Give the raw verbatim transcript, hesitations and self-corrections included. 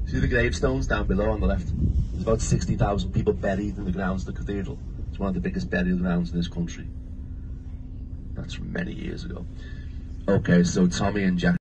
See the gravestones down below on the left? There's about sixty thousand people buried in the grounds of the cathedral. It's one of the biggest burial grounds in this country. That's from many years ago. Okay, so Tommy and Jack